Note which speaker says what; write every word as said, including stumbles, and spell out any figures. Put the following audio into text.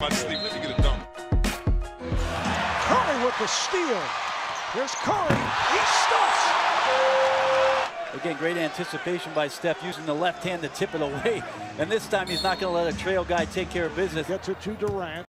Speaker 1: Steve, let me get a dunk.
Speaker 2: Curry with the steal. Here's Curry. He stuffs.
Speaker 3: Again, great anticipation by Steph, using the left hand to tip it away. And this time he's not going to let a trail guy take care of business.
Speaker 2: Gets it to Durant.